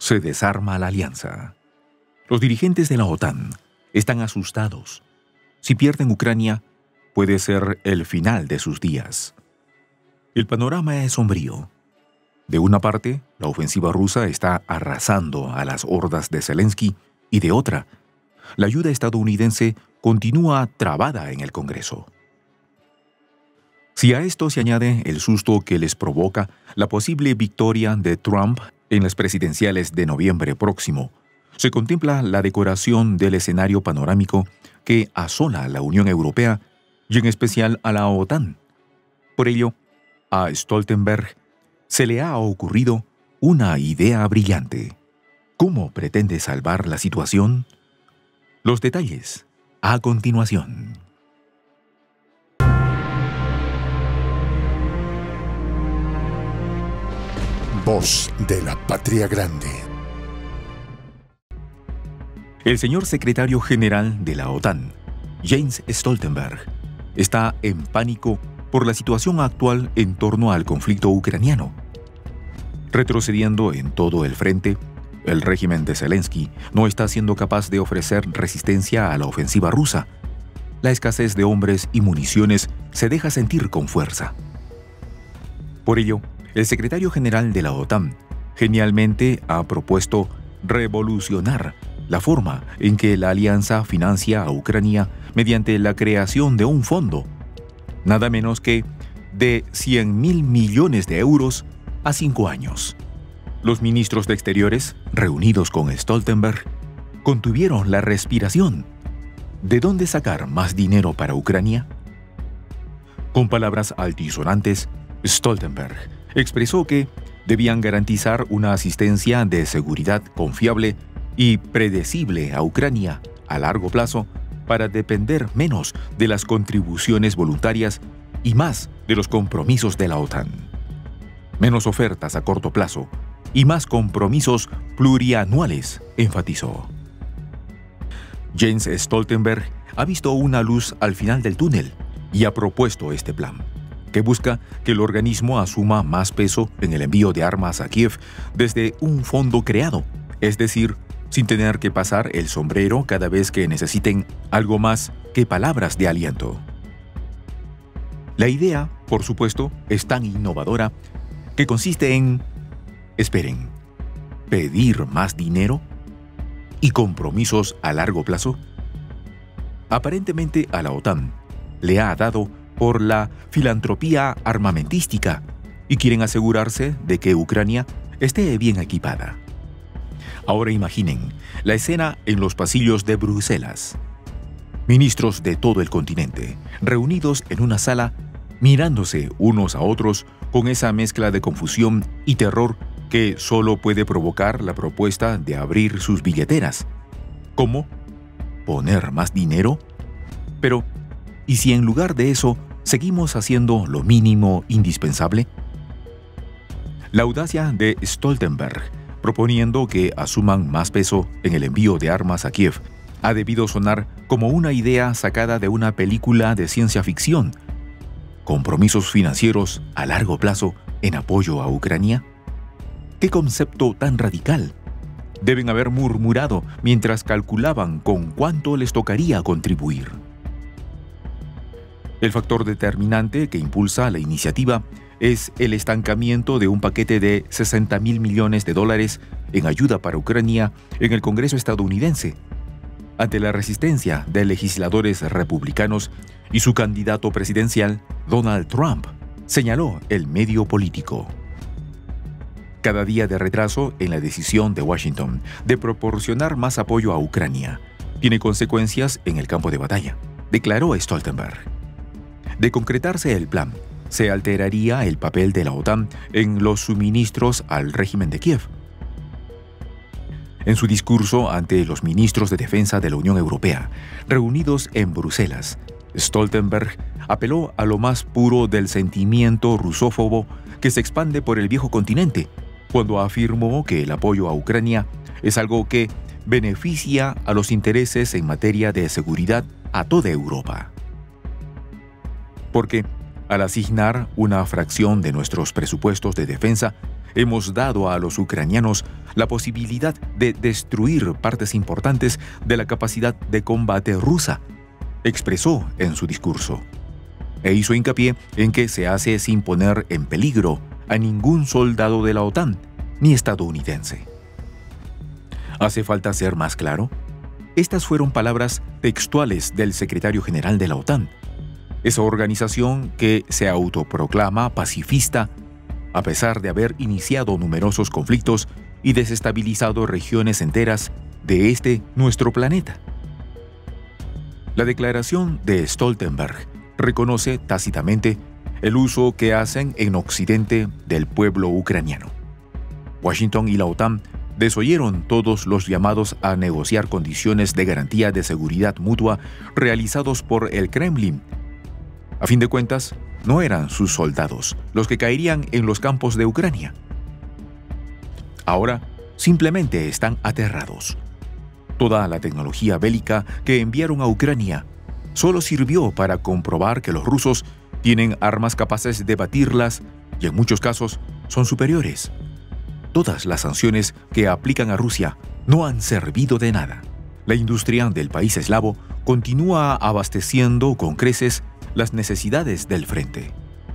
se desarma la alianza. Los dirigentes de la OTAN están asustados. Si pierden Ucrania, puede ser el final de sus días. El panorama es sombrío. De una parte, la ofensiva rusa está arrasando a las hordas de Zelensky y de otra, la ayuda estadounidense continúa trabada en el Congreso. Si a esto se añade el susto que les provoca la posible victoria de Trump en las presidenciales de noviembre próximo, se contempla la decoración del escenario panorámico que asola a la Unión Europea y en especial a la OTAN. Por ello, a Stoltenberg se le ha ocurrido una idea brillante. ¿Cómo pretende salvar la situación? Los detalles a continuación. Voz de la Patria Grande. El señor secretario general de la OTAN, Jens Stoltenberg, está en pánico por la situación actual en torno al conflicto ucraniano. Retrocediendo en todo el frente, el régimen de Zelensky no está siendo capaz de ofrecer resistencia a la ofensiva rusa. La escasez de hombres y municiones se deja sentir con fuerza. Por ello, el secretario general de la OTAN genialmente ha propuesto revolucionar la forma en que la alianza financia a Ucrania mediante la creación de un fondo, nada menos que de 100.000 millones de euros a 5 años. Los ministros de Exteriores, reunidos con Stoltenberg, contuvieron la respiración. ¿De dónde sacar más dinero para Ucrania? Con palabras altisonantes, Stoltenberg expresó que debían garantizar una asistencia de seguridad confiable y predecible a Ucrania a largo plazo para depender menos de las contribuciones voluntarias y más de los compromisos de la OTAN. Menos ofertas a corto plazo y más compromisos plurianuales, enfatizó. Jens Stoltenberg ha visto una luz al final del túnel y ha propuesto este plan, que busca que el organismo asuma más peso en el envío de armas a Kiev desde un fondo creado, es decir, sin tener que pasar el sombrero cada vez que necesiten algo más que palabras de aliento. La idea, por supuesto, es tan innovadora que consiste en, esperen, pedir más dinero y compromisos a largo plazo. Aparentemente a la OTAN le ha dado por la filantropía armamentística y quieren asegurarse de que Ucrania esté bien equipada. Ahora imaginen la escena en los pasillos de Bruselas. Ministros de todo el continente, reunidos en una sala, mirándose unos a otros con esa mezcla de confusión y terror que solo puede provocar la propuesta de abrir sus billeteras. ¿Cómo? ¿Poner más dinero? Pero, ¿y si en lugar de eso seguimos haciendo lo mínimo indispensable? La audacia de Stoltenberg, proponiendo que asuman más peso en el envío de armas a Kiev, ha debido sonar como una idea sacada de una película de ciencia ficción. ¿Compromisos financieros a largo plazo en apoyo a Ucrania? ¿Qué concepto tan radical? Deben haber murmurado mientras calculaban con cuánto les tocaría contribuir. El factor determinante que impulsa la iniciativa es el estancamiento de un paquete de $60.000 millones en ayuda para Ucrania en el Congreso estadounidense, ante la resistencia de legisladores republicanos y su candidato presidencial, Donald Trump, señaló el medio político. Cada día de retraso en la decisión de Washington de proporcionar más apoyo a Ucrania tiene consecuencias en el campo de batalla, declaró Stoltenberg. De concretarse el plan, se alteraría el papel de la OTAN en los suministros al régimen de Kiev. En su discurso ante los ministros de Defensa de la Unión Europea, reunidos en Bruselas, Stoltenberg apeló a lo más puro del sentimiento rusófobo que se expande por el viejo continente, cuando afirmó que el apoyo a Ucrania es algo que beneficia a los intereses en materia de seguridad a toda Europa. Porque Al asignar una fracción de nuestros presupuestos de defensa, hemos dado a los ucranianos la posibilidad de destruir partes importantes de la capacidad de combate rusa, expresó en su discurso. E hizo hincapié en que se hace sin poner en peligro a ningún soldado de la OTAN, ni estadounidense. ¿Hace falta ser más claro? Estas fueron palabras textuales del secretario general de la OTAN, esa organización que se autoproclama pacifista a pesar de haber iniciado numerosos conflictos y desestabilizado regiones enteras de nuestro planeta. La declaración de Stoltenberg reconoce tácitamente el uso que hacen en Occidente del pueblo ucraniano. Washington y la OTAN desoyeron todos los llamados a negociar condiciones de garantía de seguridad mutua realizados por el Kremlin. A fin de cuentas, no eran sus soldados los que caerían en los campos de Ucrania. Ahora, simplemente están aterrados. Toda la tecnología bélica que enviaron a Ucrania solo sirvió para comprobar que los rusos tienen armas capaces de batirlas y en muchos casos son superiores. Todas las sanciones que aplican a Rusia no han servido de nada. La industria del país eslavo continúa abasteciendo con creces las necesidades del frente.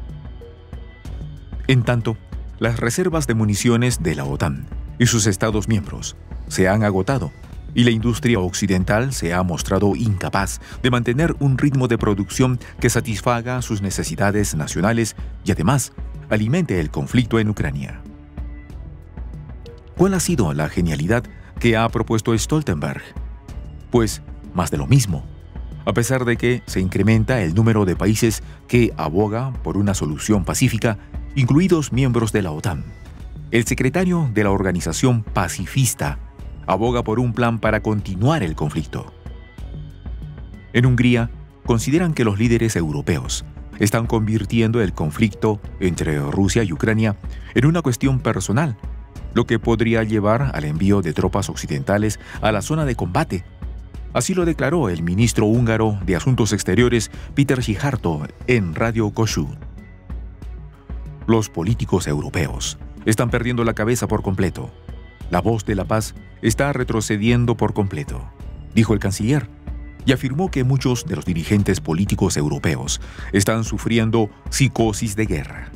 En tanto, las reservas de municiones de la OTAN y sus Estados miembros se han agotado y la industria occidental se ha mostrado incapaz de mantener un ritmo de producción que satisfaga sus necesidades nacionales y además alimente el conflicto en Ucrania. ¿Cuál ha sido la genialidad que ha propuesto Stoltenberg? Pues más de lo mismo. A pesar de que se incrementa el número de países que aboga por una solución pacífica, incluidos miembros de la OTAN, el secretario de la organización pacifista aboga por un plan para continuar el conflicto. En Hungría, consideran que los líderes europeos están convirtiendo el conflicto entre Rusia y Ucrania en una cuestión personal, lo que podría llevar al envío de tropas occidentales a la zona de combate. Así lo declaró el ministro húngaro de Asuntos Exteriores, Péter Szijjártó, en Radio Kossuth. Los políticos europeos están perdiendo la cabeza por completo. La voz de la paz está retrocediendo por completo, dijo el canciller, y afirmó que muchos de los dirigentes políticos europeos están sufriendo psicosis de guerra.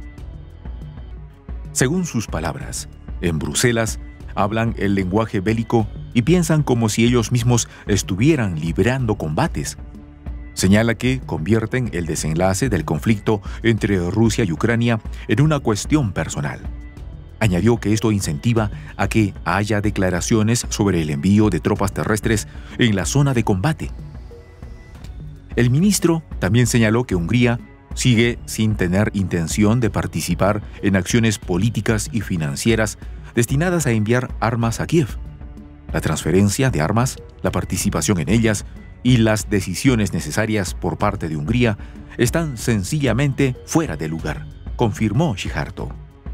Según sus palabras, en Bruselas hablan el lenguaje bélico y piensan como si ellos mismos estuvieran librando combates. Señala que convierten el desenlace del conflicto entre Rusia y Ucrania en una cuestión personal. Añadió que esto incentiva a que haya declaraciones sobre el envío de tropas terrestres en la zona de combate. El ministro también señaló que Hungría sigue sin tener intención de participar en acciones políticas y financieras destinadas a enviar armas a Kiev. La transferencia de armas, la participación en ellas y las decisiones necesarias por parte de Hungría están sencillamente fuera de lugar, confirmó Szijjártó.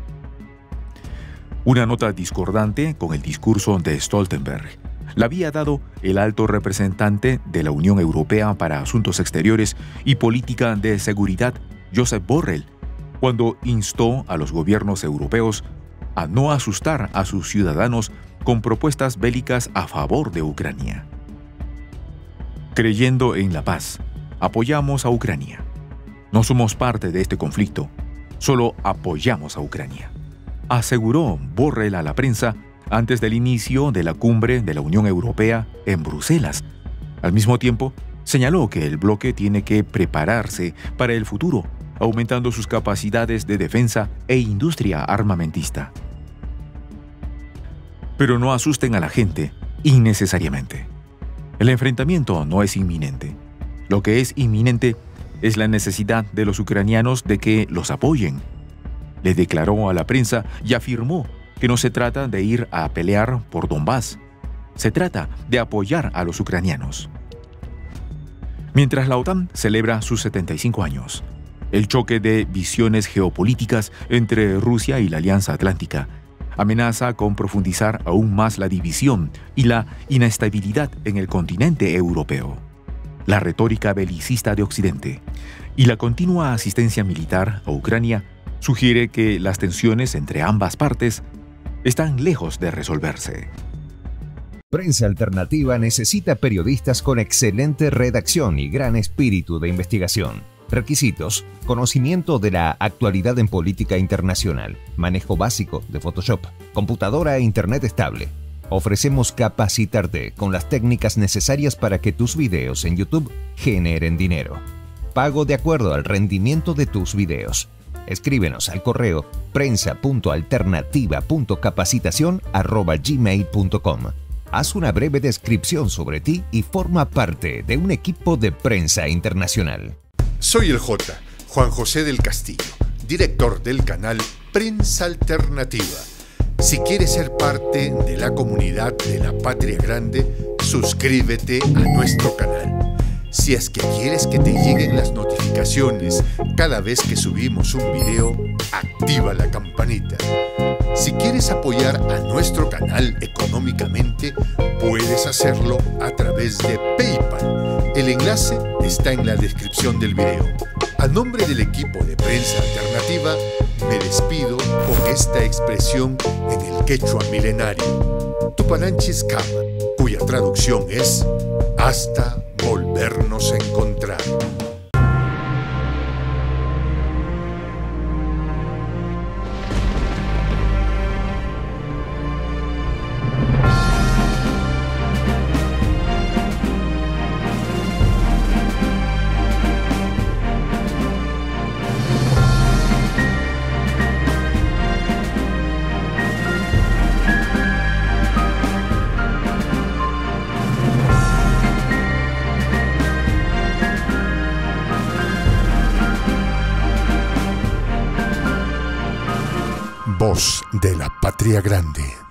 Una nota discordante con el discurso de Stoltenberg la había dado el alto representante de la Unión Europea para Asuntos Exteriores y Política de Seguridad, Josep Borrell, cuando instó a los gobiernos europeos a no asustar a sus ciudadanos con propuestas bélicas a favor de Ucrania. Creyendo en la paz, apoyamos a Ucrania. No somos parte de este conflicto, solo apoyamos a Ucrania, aseguró Borrell a la prensa antes del inicio de la cumbre de la Unión Europea en Bruselas. Al mismo tiempo, señaló que el bloque tiene que prepararse para el futuro, aumentando sus capacidades de defensa e industria armamentista. Pero no asusten a la gente innecesariamente. El enfrentamiento no es inminente. Lo que es inminente es la necesidad de los ucranianos de que los apoyen, le declaró a la prensa y afirmó que no se trata de ir a pelear por Donbass, se trata de apoyar a los ucranianos. Mientras la OTAN celebra sus 75 años, el choque de visiones geopolíticas entre Rusia y la Alianza Atlántica amenaza con profundizar aún más la división y la inestabilidad en el continente europeo. La retórica belicista de Occidente y la continua asistencia militar a Ucrania sugiere que las tensiones entre ambas partes están lejos de resolverse. Prensa Alternativa necesita periodistas con excelente redacción y gran espíritu de investigación. Requisitos: conocimiento de la actualidad en política internacional, manejo básico de Photoshop, computadora e internet estable. Ofrecemos capacitarte con las técnicas necesarias para que tus videos en YouTube generen dinero. Pago de acuerdo al rendimiento de tus videos. Escríbenos al correo prensa.alternativa.capacitacion@gmail.com. Haz una breve descripción sobre ti y forma parte de un equipo de prensa internacional. Soy el J, Juan José del Castillo, director del canal Prensa Alternativa. Si quieres ser parte de la comunidad de la Patria Grande, suscríbete a nuestro canal. Si es que quieres que te lleguen las notificaciones cada vez que subimos un video, activa la campanita. Si quieres apoyar a nuestro canal económicamente, puedes hacerlo a través de PayPal. El enlace está en la descripción del video. A nombre del equipo de Prensa Alternativa, me despido con esta expresión en el quechua milenario, Tupananchis Kama, cuya traducción es hasta volvernos a encontrar. Voz de la Patria Grande.